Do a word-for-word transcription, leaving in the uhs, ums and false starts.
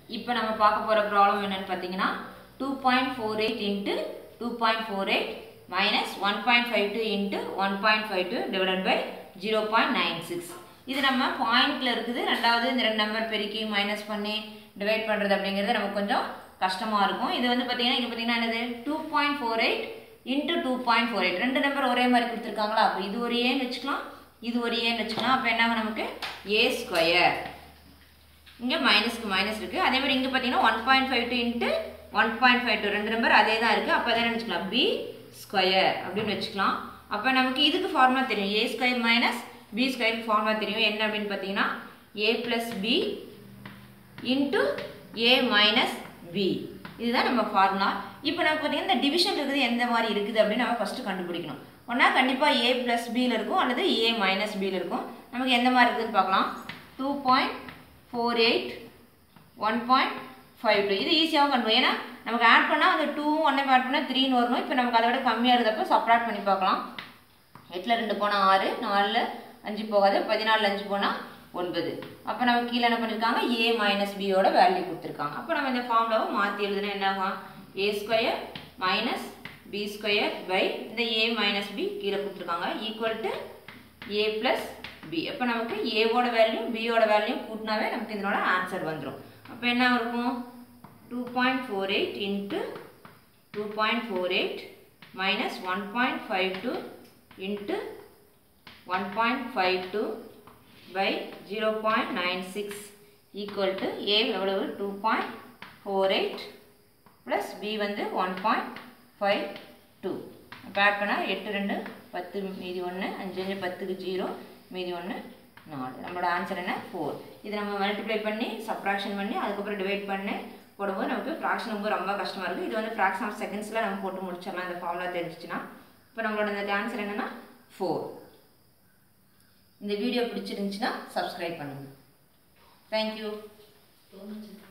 இப்போ நம்ம பார்க்க போற ப்ராப்ளம் என்னன்னு பாத்தீங்கன்னா two point four eight into two point four eight minus one point five two into one point five two divided by zero point nine six. இது நம்ம பாயிண்ட்ல இருக்குது. ரெண்டாவது இந்த ரெண்டு நம்பர் பெருக்கி மைனஸ் பண்ணி டிவைட் பண்றது அப்படிங்கிறது நமக்கு கொஞ்சம் கஷ்டமா இருக்கும். இது வந்து பாத்தீங்கன்னா இங்க பாத்தீங்கன்னா என்னது two point four eight into two point four eight ரெண்டு நம்பர் ஒரே மாதிரி கொடுத்திருக்காங்களா? அப்ப இது ஒரு a ன்னு வெச்சுக்கலாம். இது ஒரு a ன்னு வெச்சுக்கலாம். அப்ப என்ன ஆகும் நமக்கு a ஸ்கொயர். இங்க மைனஸ்க்கு மைனஸ் இருக்கு. அதே மாதிரி இங்க பாத்தீங்கன்னா one point five two into one point five two ரெண்டு நம்பர் அதே தான் இருக்கு. அப்ப என்ன வெச்சுக்கலாம் b ஸ்கொயர் அப்படினு வெச்சுக்கலாம். அப்ப நமக்கு இதுக்கு ஃபார்முலா தெரியும். a square minus b square formula தெரியும். என்ன அப்படினு பாத்தீங்கன்னா a plus b into a minus b. இதுதான் நம்ம ஃபார்முலா. இப்போ நம்ம பாத்தீங்கன்னா இந்த டிவிஷன் இருக்குது எந்த மாதிரி இருக்குது அப்படி நாம ஃபர்ஸ்ட் கண்டுபிடிக்கணும். ஒண்ணா கண்டிப்பா a plus b ல இருக்கும் அல்லது a minus b ல இருக்கும். நமக்கு எந்த மாதிரி இருக்குன்னு பார்க்கலாம். two point four eight one point five two இது ஈஸியாவும் கண்டுபிடிக்கலாம். ஏனா நமக்கு ஆட் பண்ணா அந்த two one ஆட் பண்ணா three ன்னு வரும். இப்போ நமக்கு அதை விட கம்மியா இருந்தப்ப சப்ட்ராக்ட் பண்ணி பார்க்கலாம். எட்டு ல ரெண்டு போனா ஆறு, நாலு ல அஞ்சு போகாது, பதினாலு ல அஞ்சு போனா ஒன்பது. அப்ப நமக்கு கீழ என்ன பண்ணிருக்காங்க a minus b ஓட வேல்யூ கொடுத்திருக்காங்க. அப்ப நம்ம இந்த ஃபார்முலாவை மாத்தி எழுதுனா என்ன ஆகும்? a square minus b square by இந்த a minus b கீழ கொடுத்திருக்காங்க equal to a plus b. அப்ப நமக்கு a ஓட வேல்யூ b ஓட வேல்யூ கூட்டினாவே நமக்கு இதனோட ஆன்சர் வந்துரும். அப்ப என்ன இருக்கும்? two point four eight into two point four eight minus one point five two into one point five two by zero point nine six equal to a எவ்வளவு two point four eight plus b வந்து one point five two. அப்ப add பண்ணா எட்டு ரெண்டு பத்து மீதி ஒன்று, அஞ்சு அஞ்சு பத்துக்கு ஜீரோ மீதி ஒன்று நாலு. நம்மளோட ஆன்சர் என்ன four. இது நம்ம மல்டிப்ளை பண்ணி சப்ட்ராக்ஷன் பண்ணி அதுக்கப்புறம் டிவைட் பண்ணி போடும்போது நமக்கு ஃபிராக்ஷன் ரொம்ப ரொம்ப கஷ்டமா இருக்கு. இது வந்து ஃபிராக்ஷன் ஆஃப் செகண்ட்ஸ்ல நம்ம போட்டு முடிச்சிடலாம் இந்த ஃபார்முலா தெரிஞ்சிச்சுனா. இப்போ நம்மளோட இந்த ஆன்சர் என்னன்னா four. இந்த வீடியோ பிடிச்சிருந்துச்சுன்னா சப்ஸ்கிரைப் பண்ணுங்க. Thank you.